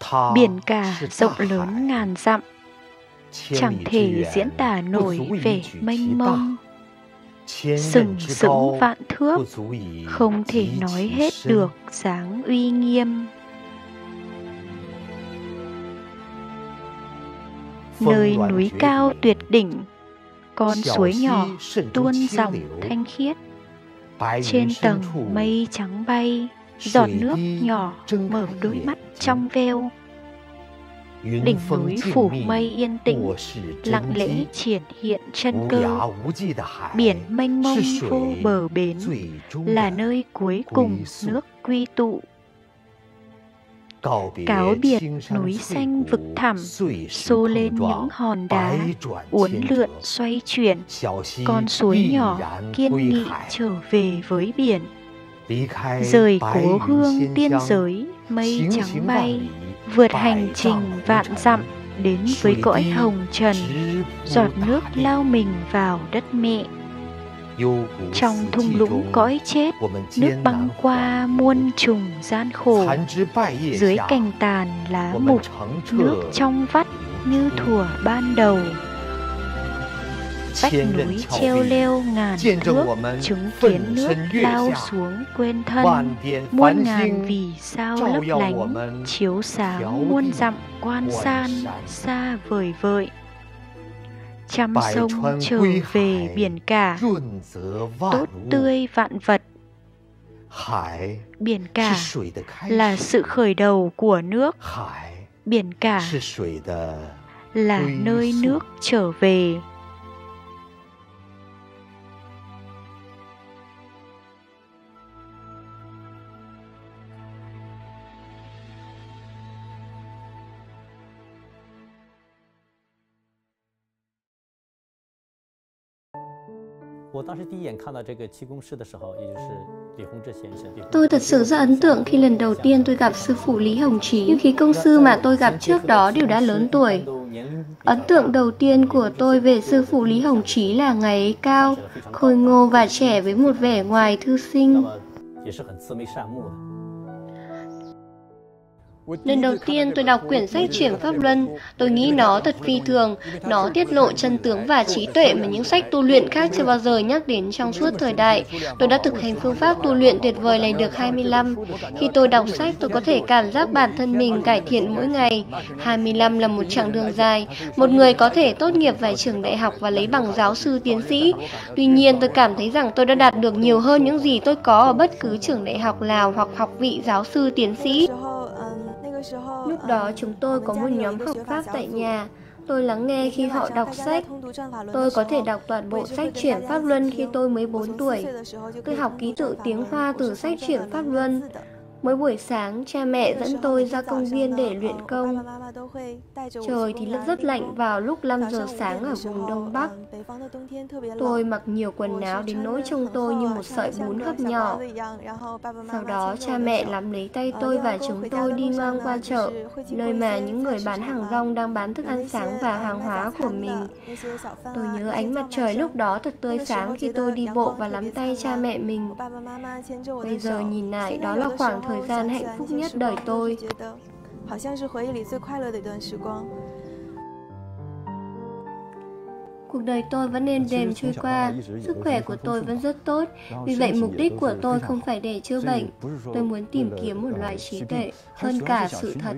Biển cả rộng lớn ngàn dặm, chẳng thể diễn tả nổi vẻ mênh mông. Sừng sững vạn thước, không thể nói hết được dáng uy nghiêm. Nơi núi cao tuyệt đỉnh, con suối nhỏ tuôn dòng thanh khiết. Trên tầng mây trắng bay, giọt nước nhỏ mở đôi mắt trong veo. Đỉnh núi phủ mây yên tĩnh, lặng lẽ triển hiện chân cơ. Biển mênh mông vô bờ bến, là nơi cuối cùng nước quy tụ. Cáo biệt núi xanh vực thẳm, xô lên những hòn đá uốn lượn xoay chuyển. Con suối nhỏ kiên nghị trở về với biển. Rời cố hương tiên giới, mây trắng bay, vượt hành trình vạn dặm đến với cõi hồng trần. Giọt nước lao mình vào đất mẹ. Trong thung lũng cõi chết, nước băng qua muôn trùng gian khổ. Dưới cành tàn lá mục, nước trong vắt như thuở ban đầu. Vách núi treo leo ngàn thước, chứng kiến nước lao xuống quên thân. Muôn ngàn vì sao lấp lánh, chiếu sáng muôn dặm quan san, xa vời vợi. Trăm sông trở về biển cả, tốt tươi vạn vật. Biển cả là sự khởi đầu của nước. Biển cả là nơi nước trở về. Tôi thật sự rất ấn tượng khi lần đầu tiên tôi gặp sư phụ Lý Hồng Chí, nhưng khí công sư mà tôi gặp trước đó đều đã lớn tuổi. Ấn tượng đầu tiên của tôi về sư phụ Lý Hồng Chí là ngày ấy cao, khôi ngô và trẻ với một vẻ ngoài thư sinh. Lần đầu tiên tôi đọc quyển sách Chuyển Pháp Luân, tôi nghĩ nó thật phi thường. Nó tiết lộ chân tướng và trí tuệ mà những sách tu luyện khác chưa bao giờ nhắc đến trong suốt thời đại. Tôi đã thực hành phương pháp tu luyện tuyệt vời này được 25. Khi tôi đọc sách, tôi có thể cảm giác bản thân mình cải thiện mỗi ngày. 25 là một chặng đường dài. Một người có thể tốt nghiệp vài trường đại học và lấy bằng giáo sư tiến sĩ. Tuy nhiên, tôi cảm thấy rằng tôi đã đạt được nhiều hơn những gì tôi có ở bất cứ trường đại học nào hoặc học vị giáo sư tiến sĩ. Lúc đó chúng tôi có một nhóm học Pháp tại nhà. Tôi lắng nghe khi họ đọc sách. Tôi có thể đọc toàn bộ sách Chuyển Pháp Luân khi tôi mới 4 tuổi. Tôi học ký tự tiếng Hoa từ sách Chuyển Pháp Luân. Mỗi buổi sáng, cha mẹ dẫn tôi ra công viên để luyện công. Trời thì rất lạnh vào lúc 5 giờ sáng ở vùng Đông Bắc. Tôi mặc nhiều quần áo đến nỗi trông tôi như một sợi bún hấp nhỏ. Sau đó, cha mẹ nắm lấy tay tôi và chúng tôi đi ngang qua chợ, nơi mà những người bán hàng rong đang bán thức ăn sáng và hàng hóa của mình. Tôi nhớ ánh mặt trời lúc đó thật tươi sáng khi tôi đi bộ và nắm tay cha mẹ mình. Bây giờ nhìn lại, đó là khoảng thời gian hạnh phúc nhất đời tôi. Cuộc đời tôi vẫn êm đềm trôi qua, sức khỏe của tôi vẫn rất tốt. Vì vậy mục đích của tôi không phải để chữa bệnh. Tôi muốn tìm kiếm một loại trí tuệ hơn cả sự thật.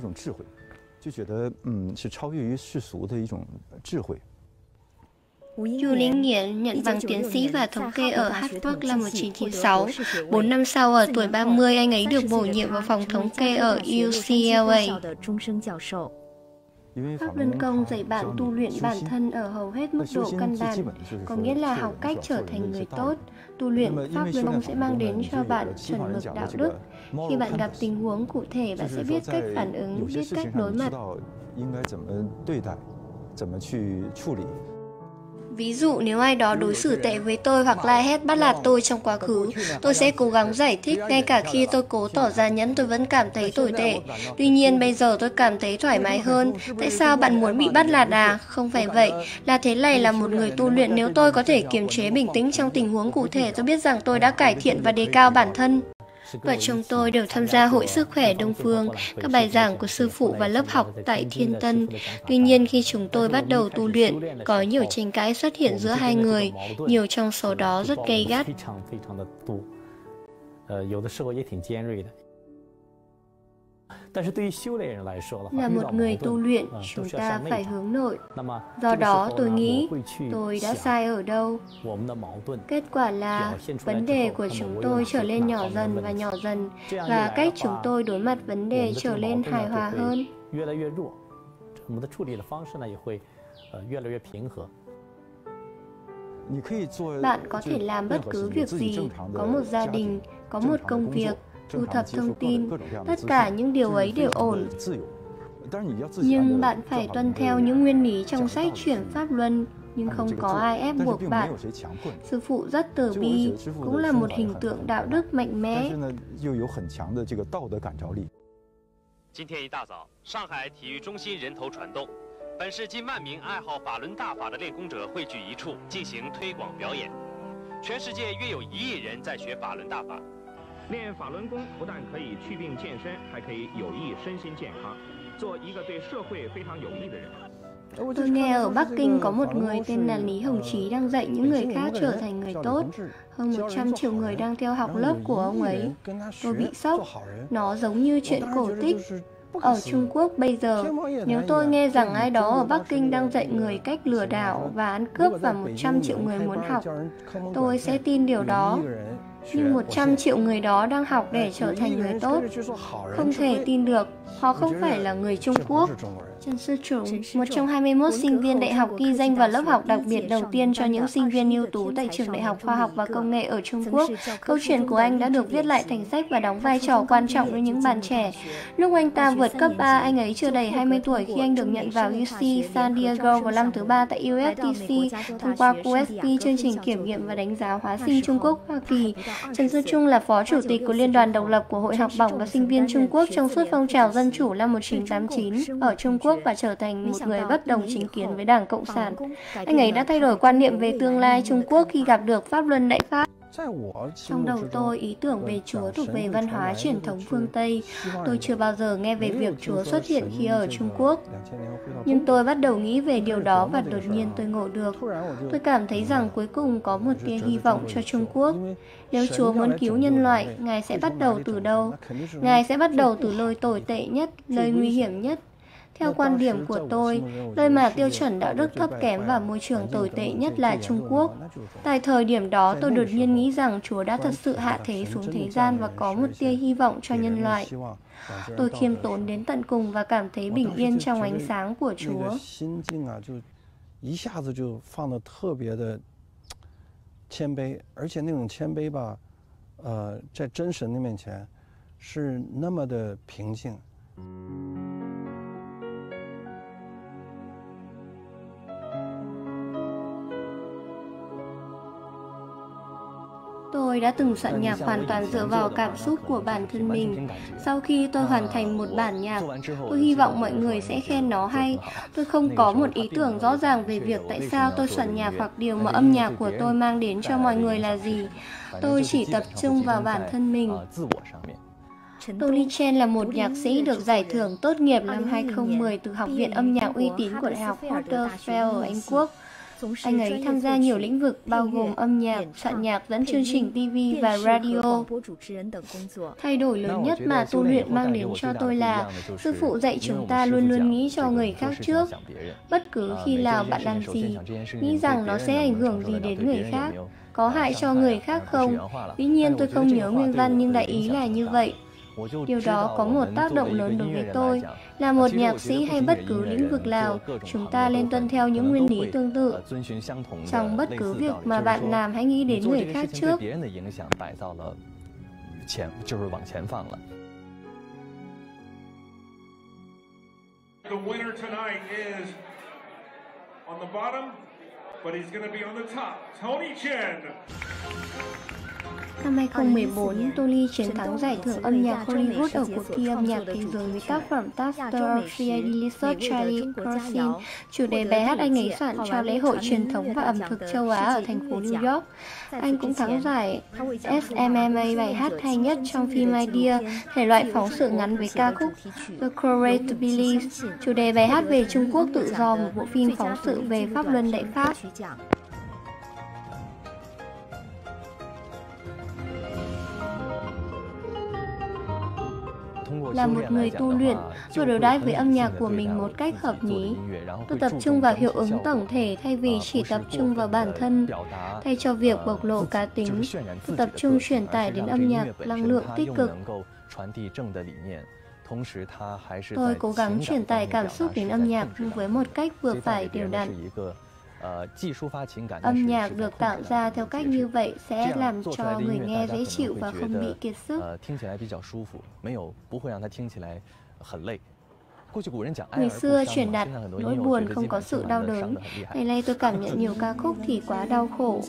Chu Linh Nghiễn nhận bằng tiến sĩ và thống kê ở Harvard năm 1996. 4 năm sau, ở tuổi 30, anh ấy được bổ nhiệm vào phòng thống kê ở UCLA. Pháp Luân Công dạy bạn tu luyện bản thân ở hầu hết mức độ căn bản, có nghĩa là học cách trở thành người tốt. Tu luyện Pháp Luân Công sẽ mang đến cho bạn chuẩn mực đạo đức. Khi bạn gặp tình huống cụ thể, bạn sẽ biết cách phản ứng, biết cách đối mặt. Ví dụ nếu ai đó đối xử tệ với tôi hoặc la hét bắt nạt tôi trong quá khứ, tôi sẽ cố gắng giải thích. Ngay cả khi tôi cố tỏ ra nhẫn, tôi vẫn cảm thấy tồi tệ. Tuy nhiên bây giờ tôi cảm thấy thoải mái hơn. Tại sao bạn muốn bị bắt nạt à? Không phải vậy. Là thế này, là một người tu luyện, nếu tôi có thể kiềm chế bình tĩnh trong tình huống cụ thể, tôi biết rằng tôi đã cải thiện và đề cao bản thân. Vợ chồng tôi đều tham gia Hội Sức khỏe Đông Phương, các bài giảng của sư phụ và lớp học tại Thiên Tân. Tuy nhiên, khi chúng tôi bắt đầu tu luyện, có nhiều tranh cãi xuất hiện giữa hai người, nhiều trong số đó rất gay gắt. Là một người tu luyện, chúng ta phải hướng nội. Do đó, tôi nghĩ tôi đã sai ở đâu. Kết quả là vấn đề của chúng tôi trở nên nhỏ dần, và cách chúng tôi đối mặt vấn đề trở nên hài hòa hơn. Bạn có thể làm bất cứ việc gì, có một gia đình, có một công việc, thu thập thông tin, tất cả những điều ấy đều ổn. Nhưng bạn phải tuân theo những nguyên lý trong sách Chuyển Pháp Luân, nhưng không có ai ép buộc bạn. Sư phụ rất từ bi, cũng là một hình tượng đạo đức mạnh mẽ. 今天一大早，上海体育中心人头攒动，本市近万名爱好法轮大法的练功者汇聚一处进行推广表演。全世界约有1亿人在学法轮大法。练法轮功不但可以祛病健身，还可以有益身心健康，做一个对社会非常有益的人。 Tôi nghe ở Bắc Kinh có một người tên là Lý Hồng Chí đang dạy những người khác trở thành người tốt. Hơn 100 triệu người đang theo học lớp của ông ấy. Tôi bị sốc. Nó giống như chuyện cổ tích. Ở Trung Quốc bây giờ, nếu tôi nghe rằng ai đó ở Bắc Kinh đang dạy người cách lừa đảo và ăn cướp và 100 triệu người muốn học, tôi sẽ tin điều đó. Nhưng 100 triệu người đó đang học để trở thành người tốt. Không thể tin được, họ không phải là người Trung Quốc. Trần Sư Trùng, một trong 21 sinh viên đại học ghi danh vào lớp học đặc biệt đầu tiên cho những sinh viên ưu tú tại trường Đại học Khoa học và Công nghệ ở Trung Quốc. Câu chuyện của anh đã được viết lại thành sách và đóng vai trò quan trọng với những bạn trẻ. Lúc anh ta vượt cấp 3, anh ấy chưa đầy 20 tuổi khi anh được nhận vào UC San Diego vào năm thứ 3 tại USDC thông qua QSP, chương trình kiểm nghiệm và đánh giá hóa sinh Trung Quốc, Hoa Kỳ. Trần Sư Trung là phó chủ tịch của Liên đoàn độc lập của Hội học bổng và sinh viên Trung Quốc trong suốt phong trào dân chủ năm 1989 ở Trung Quốc và trở thành một người bất đồng chính kiến với Đảng Cộng sản. Anh ấy đã thay đổi quan niệm về tương lai Trung Quốc khi gặp được Pháp Luân Đại Pháp. Trong đầu tôi, ý tưởng về Chúa thuộc về văn hóa truyền thống phương Tây. Tôi chưa bao giờ nghe về việc Chúa xuất hiện khi ở Trung Quốc. Nhưng tôi bắt đầu nghĩ về điều đó và đột nhiên tôi ngộ được. Tôi cảm thấy rằng cuối cùng có một tia hy vọng cho Trung Quốc. Nếu Chúa muốn cứu nhân loại, Ngài sẽ bắt đầu từ đâu? Ngài sẽ bắt đầu từ nơi tồi tệ nhất, nơi nguy hiểm nhất. Theo quan điểm của tôi, nơi mà tiêu chuẩn đạo đức thấp kém và môi trường tồi tệ nhất là Trung Quốc. Tại thời điểm đó, tôi đột nhiên nghĩ rằng Chúa đã thật sự hạ thế xuống thế gian và có một tia hy vọng cho nhân loại. Tôi khiêm tốn đến tận cùng và cảm thấy bình yên trong ánh sáng của Chúa. 谦卑，而且那种谦卑吧，在真神的面前是那么的平静。 Tôi đã từng soạn nhạc hoàn toàn dựa vào cảm xúc của bản thân mình. Sau khi tôi hoàn thành một bản nhạc, tôi hy vọng mọi người sẽ khen nó hay. Tôi không có một ý tưởng rõ ràng về việc tại sao tôi soạn nhạc hoặc điều mà âm nhạc của tôi mang đến cho mọi người là gì. Tôi chỉ tập trung vào bản thân mình. Tony Chen là một nhạc sĩ được giải thưởng tốt nghiệp năm 2010 từ Học viện âm nhạc uy tín của Đại học Huddersfield ở Anh Quốc. Anh ấy tham gia nhiều lĩnh vực bao gồm âm nhạc, soạn nhạc, dẫn chương trình TV và radio. Thay đổi lớn nhất mà tu luyện mang đến cho tôi là sư phụ dạy chúng ta luôn luôn nghĩ cho người khác trước. Bất cứ khi nào bạn làm gì, nghĩ rằng nó sẽ ảnh hưởng gì đến người khác, có hại cho người khác không. Tuy nhiên tôi không nhớ nguyên văn nhưng đại ý là như vậy. Điều đó có một tác động lớn đối với tôi. Là một nhạc sĩ hay bất cứ lĩnh vực nào, chúng ta nên tuân theo những nguyên lý tương tự. Trong bất cứ việc mà bạn làm, hãy nghĩ đến người khác trước. The winner tonight is on the bottom, but he's going to be on the top. Tony Chen. Năm 2014, Tony chiến thắng giải thưởng âm nhạc Hollywood ở cuộc thi âm nhạc thế giới với tác phẩm Taster of CID Research Charlie Crossing. Chủ đề bài hát anh ấy soạn cho lễ hội truyền thống và ẩm thực châu Á ở thành phố New York. Anh cũng thắng giải SMMA bài hát hay nhất trong phim Idea, thể loại phóng sự ngắn với ca khúc The Courage to Believe. Chủ đề bài hát về Trung Quốc tự do, một bộ phim phóng sự về pháp luân đại Pháp. Là một người tu luyện, tôi đối đãi với âm nhạc của mình một cách hợp lý. Tôi tập trung vào hiệu ứng tổng thể thay vì chỉ tập trung vào bản thân. Thay cho việc bộc lộ cá tính, tôi tập trung truyền tải đến âm nhạc năng lượng tích cực. Tôi cố gắng truyền tải cảm xúc đến âm nhạc với một cách vừa phải đều đặn. Âm nhạc được tạo ra theo cách như vậy sẽ làm cho người nghe dễ chịu và không bị kiệt sức. Người xưa truyền đạt nỗi buồn không có sự đau đớn. Ngày nay tôi cảm nhận nhiều ca khúc thì quá đau khổ.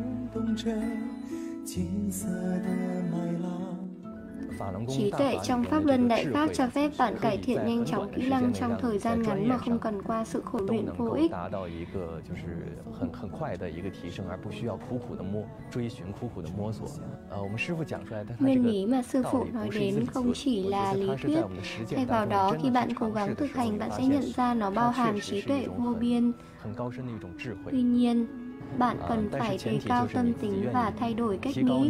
Trí tuệ trong pháp luân đại pháp cho phép bạn cải thiện nhanh chóng kỹ năng trong thời gian ngắn mà không cần qua sự khổ luyện vô ích. Nguyên lý mà sư phụ nói đến không chỉ là lý thuyết, thay vào đó khi bạn cố gắng thực hành bạn sẽ nhận ra nó bao hàm trí tuệ vô biên. Tuy nhiên, bạn cần phải đề cao tâm tính và thay đổi cách nghĩ.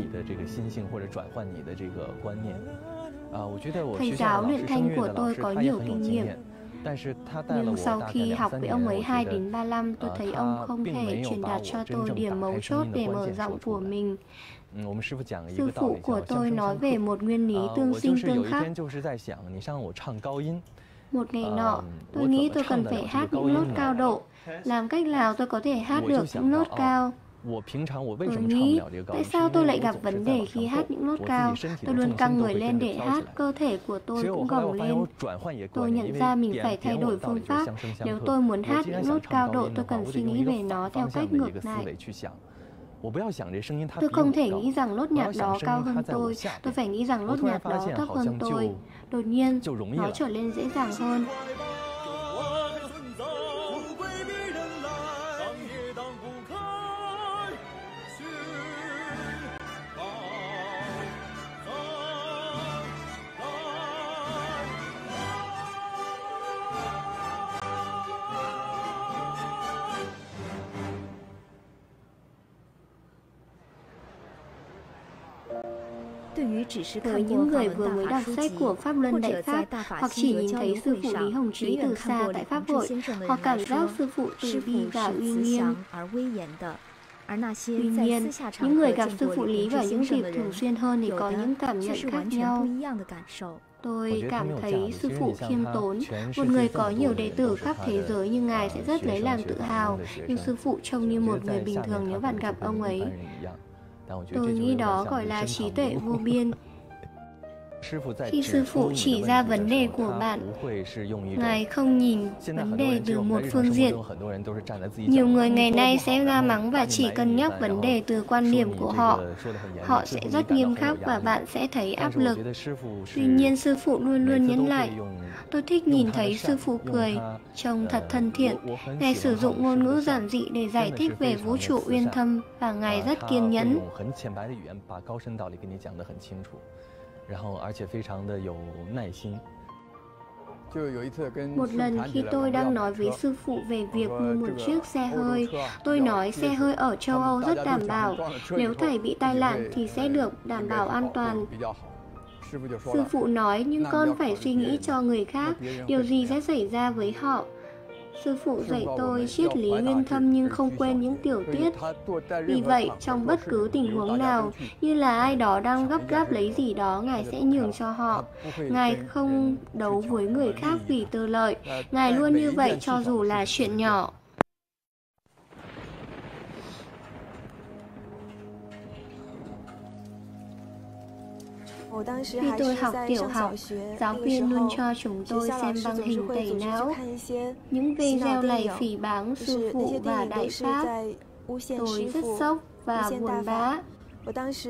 Thầy giáo luyện thanh của tôi có nhiều kinh nghiệm, nhưng sau khi học với ông ấy 2 đến 3 năm, tôi thấy ông không thể truyền đạt cho tôi điểm mấu chốt để mở rộng của mình. Sư phụ của tôi nói về một nguyên lý tương sinh tương khắc. Một ngày nọ, tôi nghĩ tôi cần phải hát những nốt cao độ. Làm cách nào tôi có thể hát được những nốt cao? Tôi nghĩ, tại sao tôi lại gặp vấn đề khi hát những nốt cao? Tôi luôn căng người lên để hát, cơ thể của tôi cũng gồng lên. Tôi nhận ra mình phải thay đổi phương pháp. Nếu tôi muốn hát những nốt cao độ, tôi cần suy nghĩ về nó theo cách ngược lại. Tôi không thể nghĩ rằng nốt nhạc đó cao hơn tôi phải nghĩ rằng nốt nhạc đó thấp hơn tôi. Đột nhiên, nó trở nên dễ dàng hơn. Với những người vừa mới đọc sách của Pháp Luân Đại Pháp hoặc chỉ nhìn thấy sư phụ Lý Hồng Trí từ xa tại Pháp hội, họ cảm giác sư phụ từ bi và uy nghiêm. Tuy nhiên, những người gặp sư phụ Lý vào những dịp thường xuyên hơn thì có những cảm nhận khác nhau. Tôi cảm thấy sư phụ khiêm tốn, một người có nhiều đệ tử khắp thế giới nhưng ngài sẽ rất lấy làm tự hào, nhưng sư phụ trông như một người bình thường nếu bạn gặp ông ấy. Tôi nghĩ đó gọi là trí tuệ vô biên. Khi sư phụ chỉ ra vấn đề của bạn, ngài không nhìn vấn đề từ một phương diện. Nhiều người ngày nay sẽ la mắng và chỉ cân nhắc vấn đề từ quan điểm của họ. Họ sẽ rất nghiêm khắc và bạn sẽ thấy áp lực. Tuy nhiên sư phụ luôn luôn nhấn lại. Tôi thích nhìn thấy sư phụ cười, trông thật thân thiện. Ngài sử dụng ngôn ngữ giản dị để giải thích về vũ trụ uyên thâm và ngài rất kiên nhẫn. Một lần khi tôi đang nói với sư phụ về việc mua một chiếc xe hơi, tôi nói xe hơi ở châu Âu rất đảm bảo, nếu thầy bị tai nạn thì sẽ được đảm bảo an toàn. Sư phụ nói, nhưng con phải suy nghĩ cho người khác, điều gì sẽ xảy ra với họ. Sư phụ dạy tôi triết lý uyên thâm nhưng không quên những tiểu tiết. Vì vậy, trong bất cứ tình huống nào, như là ai đó đang gấp gáp lấy gì đó, Ngài sẽ nhường cho họ. Ngài không đấu với người khác vì tư lợi. Ngài luôn như vậy cho dù là chuyện nhỏ. Khi tôi học tiểu học, giáo viên luôn cho chúng tôi xem băng hình tẩy não. Những video này phỉ báng sư phụ và đại pháp. Tôi rất sốc và buồn bã.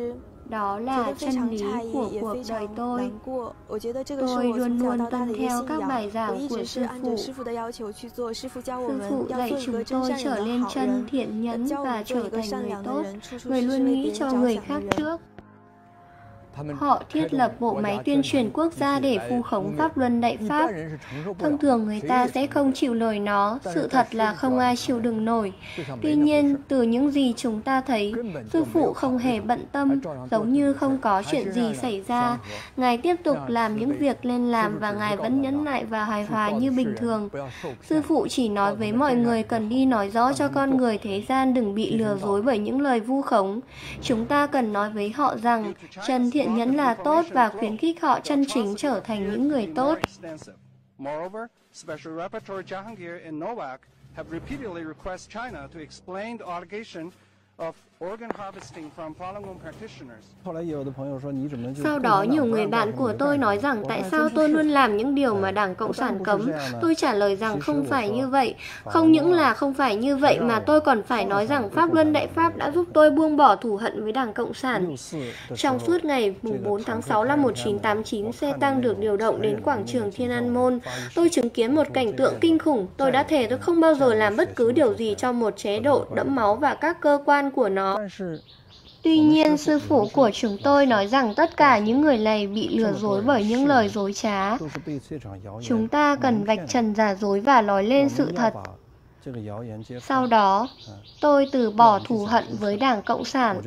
Đó là chân lý của cuộc đời tôi. Tôi luôn luôn tuân theo các bài giảng của sư phụ. Sư phụ dạy chúng tôi trở lên chân thiện nhẫn và trở thành người tốt, người luôn nghĩ cho người khác trước. Họ thiết lập bộ máy tuyên truyền quốc gia để vu khống pháp luân đại pháp. Thông thường người ta sẽ không chịu nổi nó, sự thật là không ai chịu đựng nổi. Tuy nhiên, từ những gì chúng ta thấy, sư phụ không hề bận tâm, giống như không có chuyện gì xảy ra. Ngài tiếp tục làm những việc nên làm và Ngài vẫn nhẫn nại và hài hòa như bình thường. Sư phụ chỉ nói với mọi người cần đi nói rõ cho con người thế gian đừng bị lừa dối bởi những lời vu khống. Chúng ta cần nói với họ rằng chân thiện nhẫn là tốt và khuyến khích họ chân chính trở thành những người tốt. Moreover, Special Rapporteur Jahangir and Novak have repeatedly requested China to explain the allegation of organ harvesting from Falun Gong practitioners. Sau đó, nhiều người bạn của tôi nói rằng tại sao tôi luôn làm những điều mà Đảng Cộng sản cấm. Tôi trả lời rằng không phải như vậy. Không những là không phải như vậy mà tôi còn phải nói rằng Pháp Luân Đại Pháp đã giúp tôi buông bỏ thù hận với Đảng Cộng sản. Trong suốt ngày 4 tháng 6 năm 1989, xe tăng được điều động đến quảng trường Thiên An Môn. Tôi chứng kiến một cảnh tượng kinh khủng. Tôi đã thề tôi không bao giờ làm bất cứ điều gì cho một chế độ đẫm máu và các cơ quan của nó. Tuy nhiên, sư phụ của chúng tôi nói rằng tất cả những người này bị lừa dối bởi những lời dối trá. Chúng ta cần vạch trần giả dối và nói lên sự thật. Sau đó, tôi từ bỏ thù hận với Đảng Cộng sản.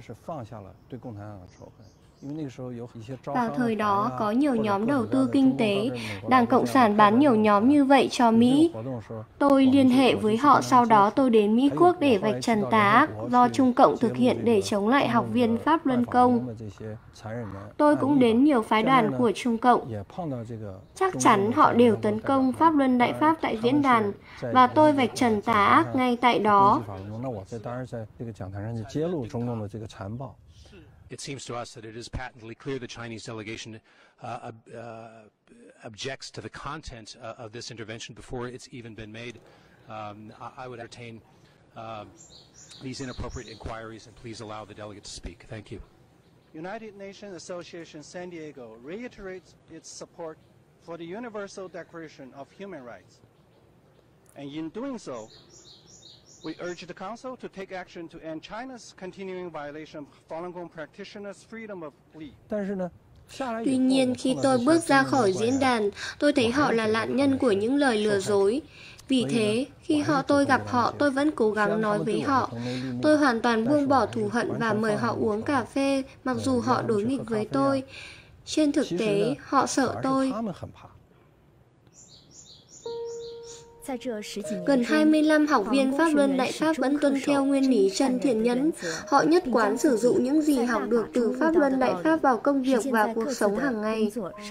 Vào thời đó, có nhiều nhóm đầu tư kinh tế. Đảng Cộng sản bán nhiều nhóm như vậy cho Mỹ. Tôi liên hệ với họ, sau đó tôi đến Mỹ Quốc để vạch trần tà ác do Trung Cộng thực hiện để chống lại học viên Pháp Luân Công. Tôi cũng đến nhiều phái đoàn của Trung Cộng. Chắc chắn họ đều tấn công Pháp Luân Đại Pháp tại diễn đàn, và tôi vạch trần tà ác ngay tại đó. It seems to us that it is patently clear the Chinese delegation objects to the content of this intervention before it's even been made. I would entertain these inappropriate inquiries and please allow the delegate to speak. Thank you. United Nations Association San Diego reiterates its support for the Universal Declaration of Human Rights. And in doing so, we urge the Council to take action to end China's continuing violation of Falun Gong practitioners' freedom of belief. Tuy nhiên, khi tôi bước ra khỏi diễn đàn, tôi thấy họ là nạn nhân của những lời lừa dối. Vì thế, khi tôi gặp họ, tôi vẫn cố gắng nói với họ. Tôi hoàn toàn buông bỏ thù hận và mời họ uống cà phê, mặc dù họ đối nghịch với tôi. Trên thực tế, họ sợ tôi. Gần 25 học viên Pháp Luân Đại Pháp vẫn tuân theo nguyên lý chân thiện nhẫn. Họ nhất quán sử dụng những gì học được từ Pháp Luân Đại Pháp vào công việc và cuộc sống hàng ngày.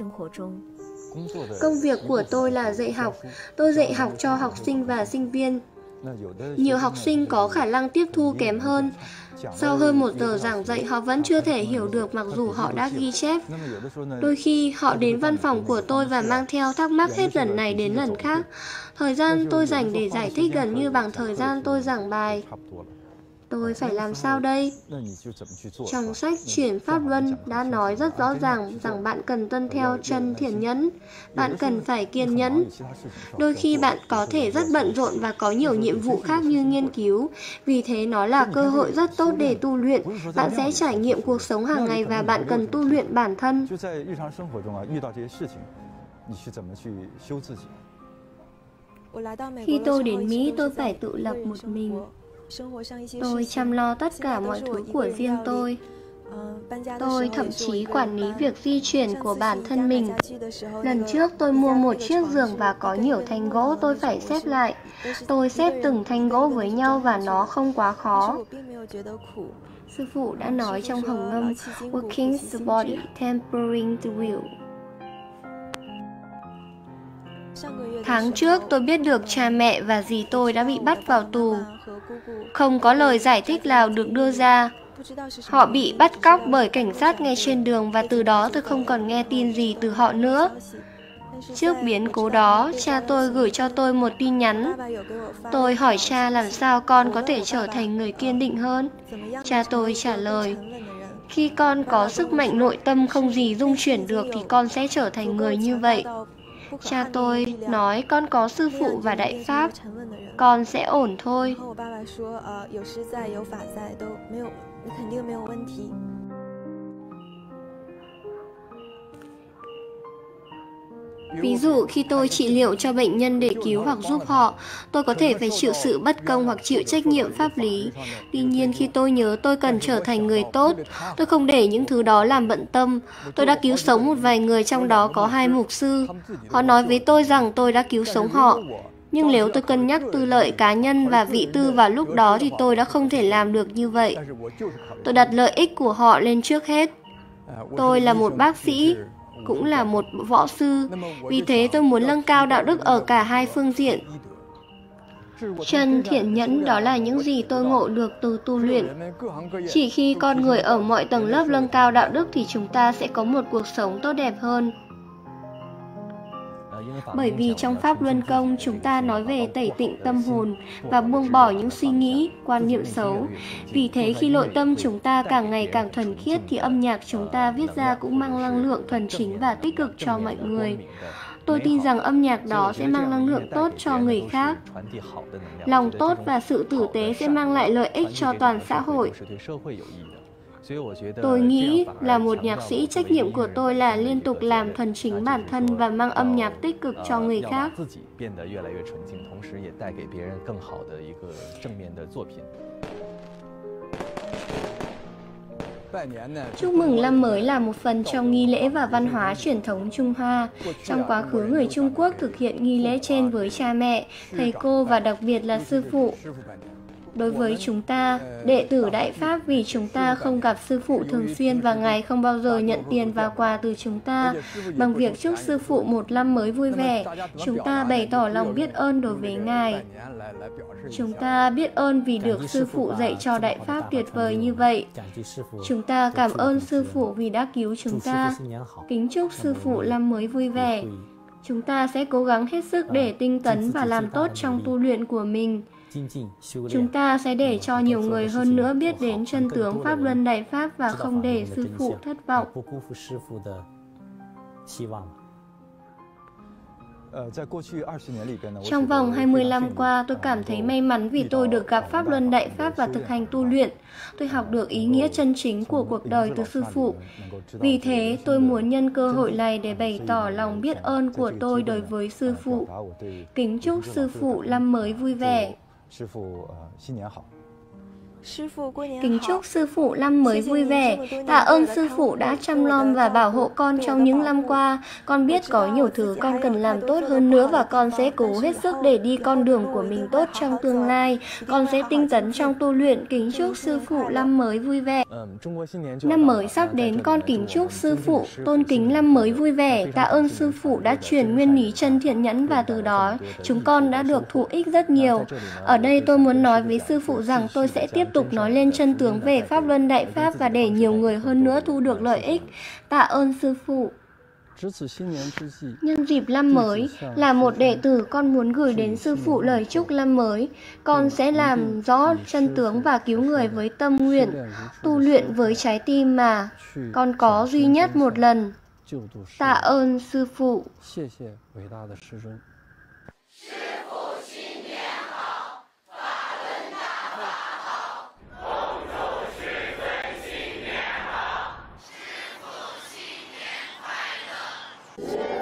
Công việc của tôi là dạy học. Tôi dạy học cho học sinh và sinh viên. Nhiều học sinh có khả năng tiếp thu kém hơn. Sau hơn 1 giờ giảng dạy, họ vẫn chưa thể hiểu được mặc dù họ đã ghi chép. Đôi khi, họ đến văn phòng của tôi và mang theo thắc mắc hết lần này đến lần khác. Thời gian tôi dành để giải thích gần như bằng thời gian tôi giảng bài. Tôi phải làm sao đây? Trong sách Chuyển Pháp Luân đã nói rất rõ ràng rằng bạn cần tuân theo chân thiện nhẫn. Bạn cần phải kiên nhẫn. Đôi khi bạn có thể rất bận rộn và có nhiều nhiệm vụ khác như nghiên cứu. Vì thế nó là cơ hội rất tốt để tu luyện. Bạn sẽ trải nghiệm cuộc sống hàng ngày và bạn cần tu luyện bản thân. Khi tôi đến Mỹ, tôi phải tự lập một mình. Tôi chăm lo tất cả mọi thứ của riêng tôi. Tôi thậm chí quản lý việc di chuyển của bản thân mình. Lần trước tôi mua một chiếc giường và có nhiều thanh gỗ tôi phải xếp lại. Tôi xếp từng thanh gỗ với nhau và nó không quá khó. Sư phụ đã nói trong Hồng Ngâm, working the body, tempering the will. Tháng trước tôi biết được cha mẹ và dì tôi đã bị bắt vào tù. Không có lời giải thích nào được đưa ra. Họ bị bắt cóc bởi cảnh sát ngay trên đường và từ đó tôi không còn nghe tin gì từ họ nữa. Trước biến cố đó, cha tôi gửi cho tôi một tin nhắn. Tôi hỏi cha làm sao con có thể trở thành người kiên định hơn. Cha tôi trả lời, Khi con có sức mạnh nội tâm không gì dung chuyển được thì con sẽ trở thành người như vậy. Cha tôi nói con có sư phụ và đại pháp, con sẽ ổn thôi. Ví dụ khi tôi trị liệu cho bệnh nhân để cứu hoặc giúp họ, tôi có thể phải chịu sự bất công hoặc chịu trách nhiệm pháp lý. Tuy nhiên khi tôi nhớ tôi cần trở thành người tốt, tôi không để những thứ đó làm bận tâm. Tôi đã cứu sống một vài người, trong đó có 2 mục sư. Họ nói với tôi rằng tôi đã cứu sống họ. Nhưng nếu tôi cân nhắc tư lợi cá nhân và vị tư vào lúc đó thì tôi đã không thể làm được như vậy. Tôi đặt lợi ích của họ lên trước hết. Tôi là một bác sĩ, cũng là một võ sư, vì thế tôi muốn nâng cao đạo đức ở cả hai phương diện. Chân thiện nhẫn đó là những gì tôi ngộ được từ tu luyện. Chỉ khi con người ở mọi tầng lớp nâng cao đạo đức thì chúng ta sẽ có một cuộc sống tốt đẹp hơn. Bởi vì trong Pháp Luân Công chúng ta nói về tẩy tịnh tâm hồn và buông bỏ những suy nghĩ, quan niệm xấu. Vì thế khi nội tâm chúng ta càng ngày càng thuần khiết thì âm nhạc chúng ta viết ra cũng mang năng lượng thuần chính và tích cực cho mọi người. Tôi tin rằng âm nhạc đó sẽ mang năng lượng tốt cho người khác. Lòng tốt và sự tử tế sẽ mang lại lợi ích cho toàn xã hội. Tôi nghĩ là một nhạc sĩ, trách nhiệm của tôi là liên tục làm thuần chính bản thân và mang âm nhạc tích cực cho người khác. Chúc mừng năm mới là một phần trong nghi lễ và văn hóa truyền thống Trung Hoa. Trong quá khứ, người Trung Quốc thực hiện nghi lễ trên với cha mẹ, thầy cô và đặc biệt là sư phụ. Đối với chúng ta, đệ tử Đại Pháp, vì chúng ta không gặp sư phụ thường xuyên và Ngài không bao giờ nhận tiền và quà từ chúng ta, bằng việc chúc sư phụ một năm mới vui vẻ, chúng ta bày tỏ lòng biết ơn đối với Ngài. Chúng ta biết ơn vì được sư phụ dạy cho Đại Pháp tuyệt vời như vậy. Chúng ta cảm ơn sư phụ vì đã cứu chúng ta. Kính chúc sư phụ năm mới vui vẻ. Chúng ta sẽ cố gắng hết sức để tinh tấn và làm tốt trong tu luyện của mình. Chúng ta sẽ để cho nhiều người hơn nữa biết đến chân tướng Pháp Luân Đại Pháp và không để sư phụ thất vọng. Trong vòng 20 năm qua, tôi cảm thấy may mắn vì tôi được gặp Pháp Luân Đại Pháp và thực hành tu luyện. Tôi học được ý nghĩa chân chính của cuộc đời từ sư phụ. Vì thế, tôi muốn nhân cơ hội này để bày tỏ lòng biết ơn của tôi đối với sư phụ. Kính chúc sư phụ năm mới vui vẻ. Kính chúc sư phụ năm mới vui vẻ. Tạ ơn sư phụ đã chăm nom và bảo hộ con trong những năm qua. Con biết có nhiều thứ con cần làm tốt hơn nữa và con sẽ cố hết sức để đi con đường của mình tốt trong tương lai. Con sẽ tinh tấn trong tu luyện. Kính chúc sư phụ năm mới vui vẻ. Năm mới sắp đến, con kính chúc sư phụ tôn kính năm mới vui vẻ. Tạ ơn sư phụ đã truyền nguyên lý chân thiện nhẫn và từ đó chúng con đã được thụ ích rất nhiều. Ở đây tôi muốn nói với sư phụ rằng tôi sẽ tiếp tục nói lên chân tướng về Pháp Luân Đại Pháp và để nhiều người hơn nữa thu được lợi ích. Tạ ơn sư phụ. Nhân dịp năm mới, là một đệ tử, con muốn gửi đến sư phụ lời chúc năm mới. Con sẽ làm rõ chân tướng và cứu người với tâm nguyện, tu luyện với trái tim mà con có duy nhất một lần. Tạ ơn sư phụ. Yeah.